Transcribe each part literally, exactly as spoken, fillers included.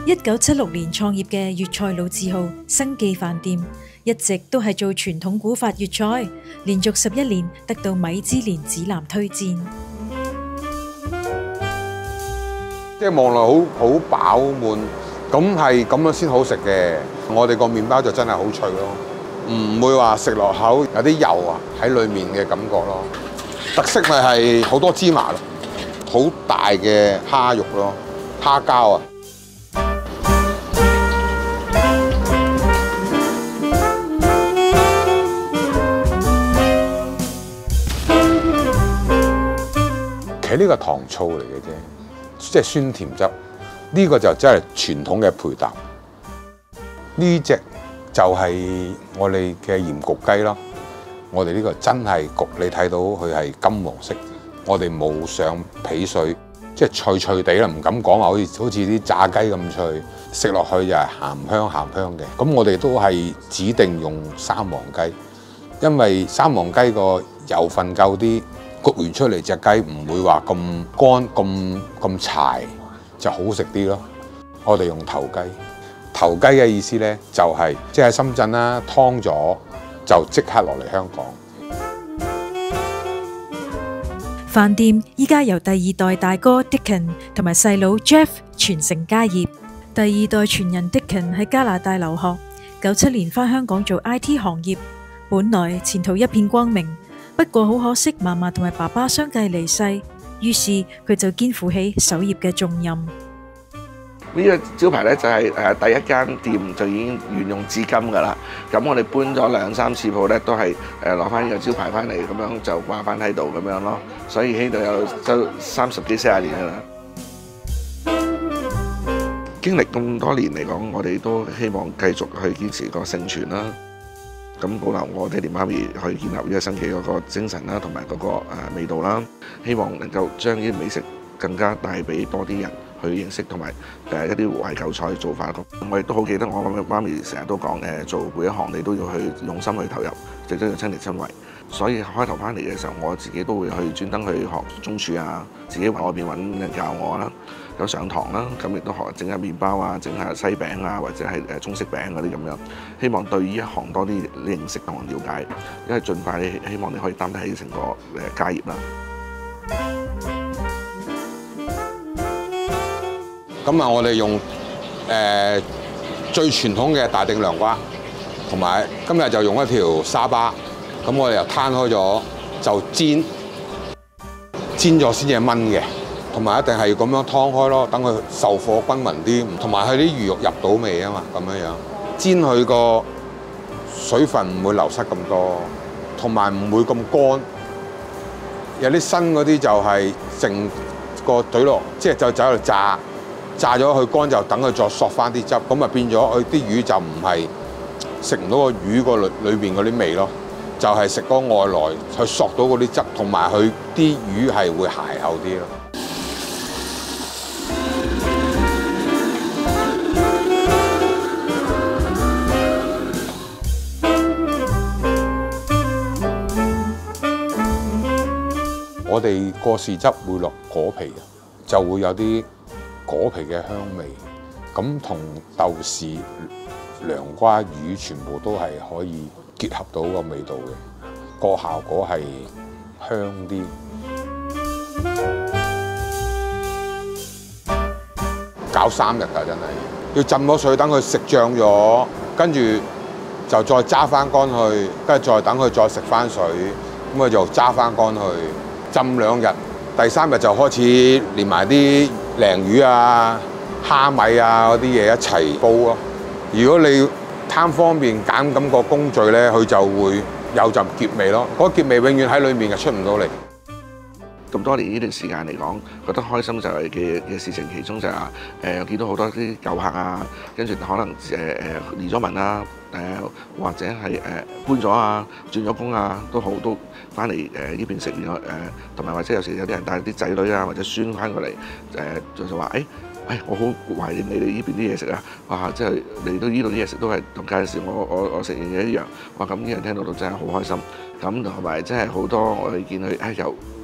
一九七六年創業嘅粵菜老字號生記飯店，一直都係做傳統古法粵菜，連續十一年得到米芝蓮指南推薦。 即係望落好好飽滿，咁係咁樣先好食嘅。我哋個麵包就真係好脆咯，唔會話食落口有啲油啊喺裡面嘅感覺咯。特色咪係好多芝麻咯，好大嘅蝦肉咯，蝦膠啊。其實呢個糖醋嚟嘅啫。即係酸甜汁，呢、這個就真係傳統嘅配搭。呢隻就係我哋嘅鹽焗雞咯。我哋呢個真係焗，你睇到佢係金黃色。我哋冇上皮水，即係脆脆地啦，唔敢講話好似好似啲炸雞咁脆。食落去就係鹹香鹹香嘅。咁我哋都係指定用三黃雞，因為三黃雞個油分夠啲。焗完出嚟隻雞唔會話咁乾咁咁柴，就好食啲咯。我哋用頭雞，頭雞嘅意思咧就係即係喺深圳啦，劏咗就即刻落嚟香港。 飯店依家由第二代大哥 Dickon 同埋細佬 Jeff 傳承家業。第二代傳人 Dickon 喺加拿大留學，九七年返香港做 I T 行業，本來前途一片光明。不過好可惜，嫲嫲同埋爸爸相繼離世，於是佢就肩負起守業嘅重任。 呢個招牌咧就係誒第一間店就已經沿用至今㗎啦。咁我哋搬咗兩三次鋪咧，都係誒攞翻呢個招牌翻嚟，咁樣就掛翻喺度咁樣咯。所以喺度有都三十幾四十年㗎啦。經歷咁多年嚟講，我哋都希望繼續去堅持個承傳啦。咁保留我爹哋媽咪去建立呢個生記嗰個精神啦，同埋嗰個誒味道啦，希望能夠將呢啲美食更加帶俾多啲人去認識，同埋誒一啲懷舊菜做法。我亦都好記得我媽咪成日都講誒，做每一行你都要去用心去投入，亦都要親力親為。所以開頭翻嚟嘅時候，我自己都會去專登去學中廚啊，自己喺外邊揾人教我啦，有上堂啦，咁亦都學整下麵包啊，整下西餅啊，或者係誒中式餅嗰啲咁樣。希望對呢一行多啲認識同埋了解，因為盡快你希望你可以擔得起成個誒家業啦。 咁啊，我哋用誒、呃、最傳統嘅大定涼瓜，同埋今日就用一條沙巴。咁我哋又攤開咗就煎，煎咗先至炆嘅，同埋一定係咁樣劏開咯，等佢受火均勻啲，同埋佢啲魚肉入到味啊嘛，咁樣樣煎佢個水分唔會流失咁多，同埋唔會咁乾。有啲新嗰啲就係成個隊落，即係就走喺度炸，炸咗佢乾就等佢再索翻啲汁，咁啊變咗佢啲魚就唔係食唔到個魚個裏裏邊嗰啲味咯。就係食嗰外來，去索到嗰啲汁，同埋佢啲魚係會鞋厚啲咯。我哋過士汁會落果皮嘅，就會有啲果皮嘅香味。咁同豆豉、涼瓜、魚全部都係可以結合到個味道嘅，個效果係香啲。搞三日㗎，真係要浸咗水，等佢食脹咗，跟住就再揸翻乾去，跟住再等佢再食翻水，咁佢就揸翻乾去，浸兩日。第三日就開始連埋啲鯪魚啊、蝦米啊嗰啲嘢一齊煲咯。如果你貪方便揀咁個工序咧，佢就會有陣澀味咯。嗰澀味永遠喺裏面嘅，出唔到嚟。 咁多年呢段時間嚟講，覺得開心就係嘅嘅事情，其中就係話誒見到好多啲舊客啊，跟住可能誒誒移咗民啊，誒、呃、或者係誒、呃、搬咗啊、轉咗工啊，都好都翻嚟誒呢邊食完誒，同、呃、埋或者有時有啲人帶啲仔女啊或者孫翻過嚟誒、呃，就就話誒。誒，我好懷念你哋呢邊啲嘢食啊！哇，即係嚟到呢度啲嘢食都係同介紹我我我食嘅嘢一樣。哇，咁啲人聽到到真係好開心。咁同埋真係好多我哋見佢誒由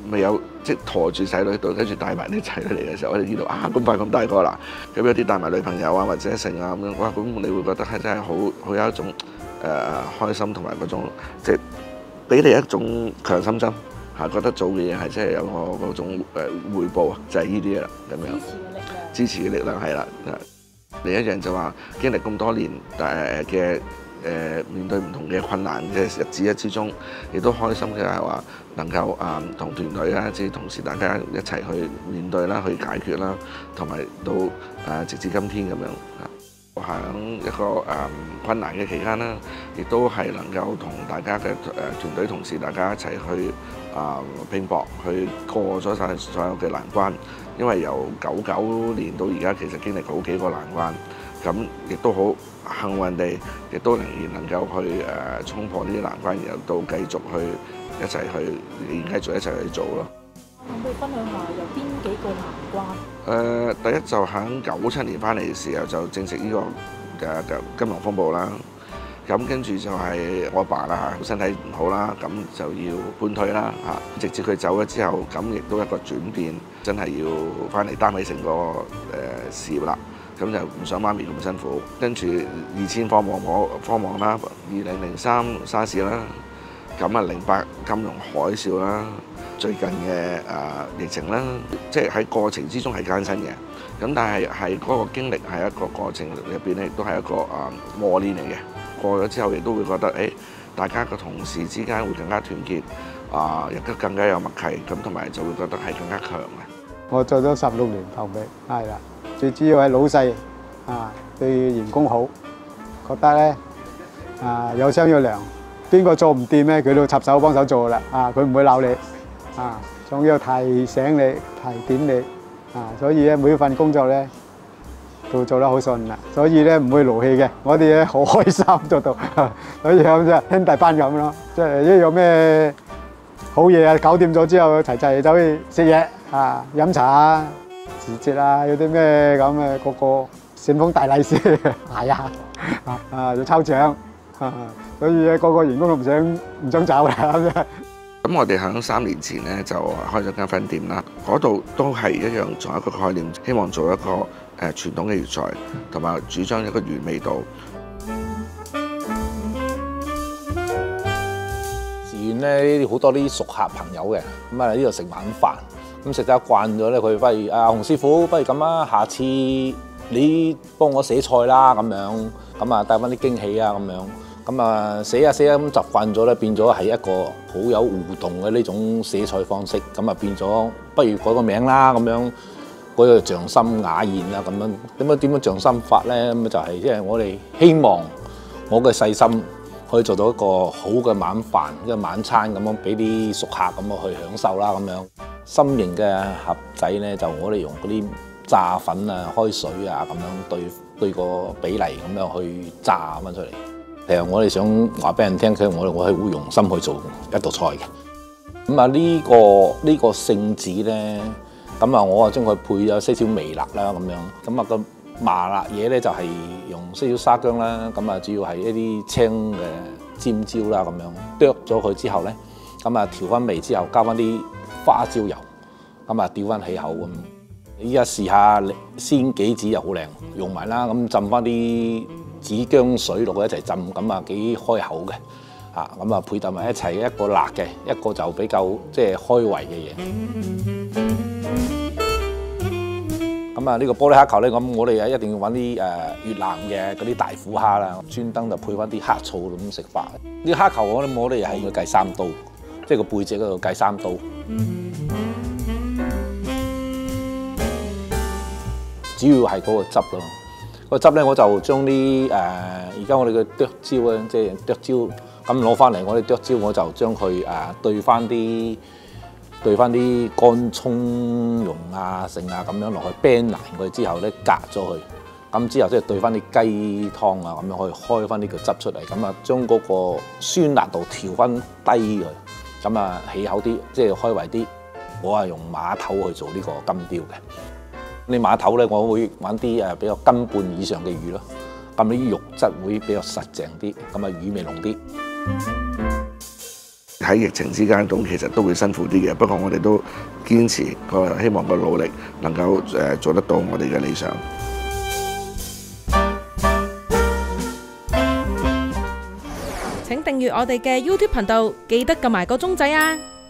未有即係陀住細女度，跟住帶埋啲仔女嚟嘅時候，我哋見到啊咁快咁大個啦，咁有啲帶埋女朋友啊或者成啊咁樣，哇咁你會覺得係真係好好有一種誒、呃、開心同埋嗰種即係俾你一種強心針嚇，覺得做嘅嘢係真係有個嗰種誒回報啊，就係呢啲嘢啦咁樣。支持嘅力量係啦。另一樣就話經歷咁多年誒嘅。誒面對唔同嘅困難嘅日子之中，亦都開心嘅係話能夠啊同團隊啦，即係同事大家一齊去面對啦，去解決啦，同埋到誒直至今天咁樣。喺一個誒困難嘅期間啦，亦都係能夠同大家嘅誒團隊同事大家一齊去啊拼搏，去過咗晒所有嘅難關。因為由九九年到而家，其實經歷好幾個難關，咁亦都好幸運地，亦都仍然能夠去誒、呃、衝破呢啲難關，然後到繼續去一齊去，繼續一齊去做咯。 可唔可以分享下有邊幾個難關？誒、 呃，第一就喺九七年翻嚟嘅時候，就正值呢個嘅嘅金融風暴啦。咁跟住就係我阿爸啦嚇，身體唔好啦，咁就要半退啦嚇。直至佢走咗之後，咁亦都一個轉變，真係要翻嚟擔起成個誒事業啦。咁就唔想媽咪咁辛苦，跟住二千科網我科網啦，二零零三沙士啦，咁啊零八金融海嘯啦，最近嘅誒、呃、疫情啦，即係喺過程之中係艱辛嘅，咁但係係嗰個經歷係一個過程入邊咧，亦都係一個誒磨練嚟嘅。過咗之後，亦都會覺得誒、哎，大家個同事之間會更加團結，啊、呃，亦都更加有默契，咁同埋就會覺得係更加強嘅。 我做咗十六年後尾，係啦。最主要係老細啊，對員工好，覺得咧啊有商有量，邊個做唔掂咧，佢都插手幫手做啦。啊，佢唔會鬧你，啊，仲要提醒你、提點你，啊，所以咧每一份工作咧都做得好順啦。所以咧唔會勞氣嘅，我哋咧好開心做到，所以咁啫兄弟班咁咯。即係一有咩好嘢啊，搞掂咗之後，齊齊走去食嘢啊、飲茶啊。時節啊，有啲咩咁嘅個個旋風大利是，係啊，啊要抽獎，所以個個員工都唔想唔想走啦。 咁我哋喺三年前咧就開咗間分店啦，嗰度都係一樣仲有一個概念，希望做一個誒傳統嘅粵菜，同埋主張一個原味道。 寺院咧好多啲熟客朋友嘅，咁啊呢度食晚飯。咁食得慣咗咧，佢不如啊洪師傅，不如咁啊，下次你幫我寫菜啦咁樣，咁啊帶翻啲驚喜啊咁樣，咁啊寫下寫下咁習慣咗咧，變咗係一個好有互動嘅呢種寫菜方式，咁啊變咗不如改個名啦咁樣，改個匠心雅宴啊咁樣，點樣點樣匠心法咧？咁就係即係我哋希望我嘅細心可以做到一個好嘅晚飯，一個晚餐咁樣俾啲熟客咁樣去享受啦咁樣。心形嘅盒仔咧，就我哋用嗰啲炸粉啊、開水啊咁樣對對個比例咁樣去炸翻出嚟。其實我哋想話俾人聽，其實我哋我係會用心去做一道菜嘅。咁啊呢個呢個聖子咧，咁啊我啊將佢配咗些少微辣啦咁樣。咁啊個麻辣嘢咧就係用些少沙薑啦。咁啊主要係一啲青嘅尖椒啦咁樣，剁咗佢之後咧，咁啊調翻味之後加翻啲花椒油，咁啊吊翻起口咁。依家試下鮮杞子又好靚，用埋啦，咁浸翻啲紫薑水落去一齊浸，咁啊幾開口嘅。嚇，咁啊配搭埋一齊，一個辣嘅，一個就比較即係開胃嘅嘢。咁啊呢個玻璃蝦球咧，咁我哋啊一定要揾啲誒越南嘅嗰啲大虎蝦啦，專登就配翻啲黑醋咁食法。呢個蝦球我哋我哋係要計三刀。即係個背脊嗰度計三刀，主要係嗰個汁咯。個汁咧，我就將啲誒而家我哋嘅剁椒咧，即係剁椒咁攞翻嚟，我哋剁椒我就將佢誒對翻啲對翻啲乾葱蓉啊、剩啊咁樣落去煸爛佢之後咧，隔咗佢。咁之後即係對翻啲雞湯啊，咁樣可以開翻呢個汁出嚟，咁啊將嗰個酸辣度調翻低佢。咁啊起口啲，即係開胃啲。我係用馬頭去做呢個金雕嘅。你馬頭咧，我會揾啲誒比較斤半以上嘅魚咯。咁啲肉質會比較實淨啲，咁啊魚味濃啲。 喺疫情之間，咁其實都會辛苦啲嘅。不過我哋都堅持個希望個努力能夠誒做得到我哋嘅理想。 請訂閱我哋嘅 YouTube 頻道，記得撳埋個鐘仔啊！